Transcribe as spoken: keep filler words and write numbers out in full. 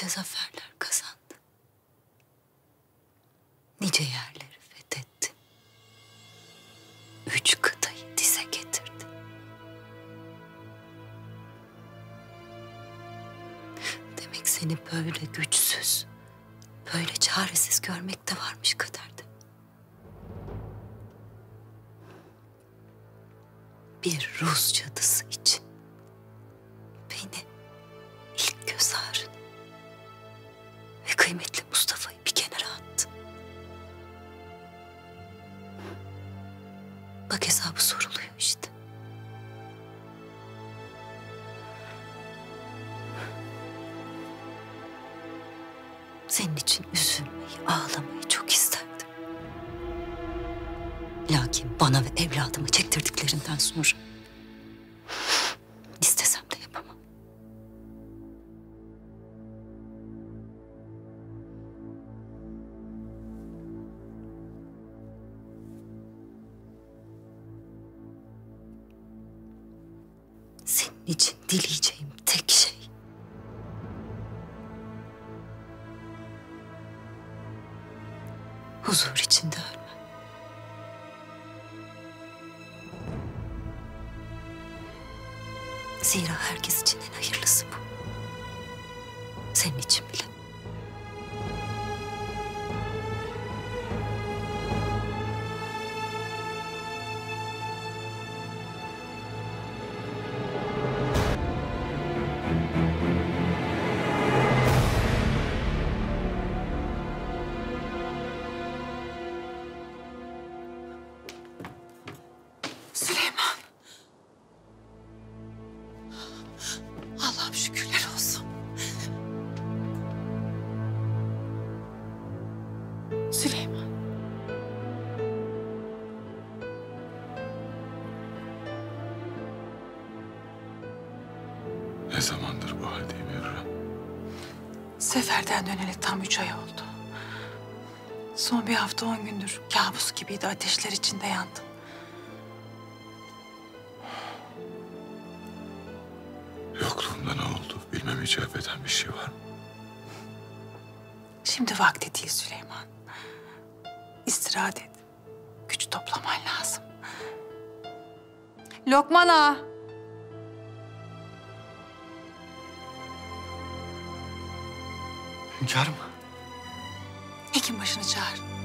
nice zaferler kazandı. Nice yerleri fethetti. Üç kıtayı dize getirdi. Demek seni böyle güçsüz, böyle çaresiz görmek de varmış kaderde. Bir Rus cadısı için beni, ilk göz ağrını ve kıymetli Mustafa'yı bir kenara attı. Bak hesabı soruluyor işte. Senin için üzülmeyi, ağlamayı çok isterdim. Lakin bana ve evladıma çektirdiklerinden sonra istesem de yapamam. Senin için dileyeceğim tek şey huzur içinde ölmem. Zira herkes için en hayırlısı bu. Senin için bile. Süleyman. Allah'ım şükürler olsun. Süleyman. Ne zamandır bu haldeyim Hürrem? Seferden döneli tam üç ay oldu. Son bir hafta on gündür kabus gibiydi, ateşler içinde yandım. Yokluğumda ne oldu? Bilmem icap eden bir şey var mı? Şimdi vakti değil Süleyman. İstirahat et. Güç toplaman lazım. Lokman ağa. Hünkârım. Hekim başını çağır.